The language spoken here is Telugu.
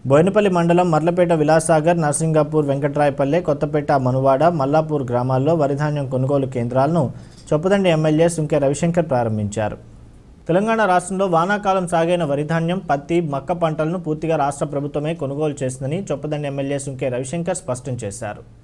బోయినపల్లి మండలం మర్లపేట విలాసాగర్, నర్సింగాపూర్, వెంకట్రాయపల్లె, కొత్తపేట, మనువాడ, మల్లాపూర్ గ్రామాల్లో వరిధాన్యం కొనుగోలు కేంద్రాలను చొప్పదండి ఎమ్మెల్యే సుంకె రవిశంకర్ ప్రారంభించారు. తెలంగాణ రాష్ట్రంలో వానాకాలం సాగైన వరిధాన్యం, పత్తి, మక్క పంటలను పూర్తిగా రాష్ట్ర ప్రభుత్వమే కొనుగోలు చేస్తుందని చొప్పదండి ఎమ్మెల్యే సుంకె రవిశంకర్ స్పష్టం చేశారు.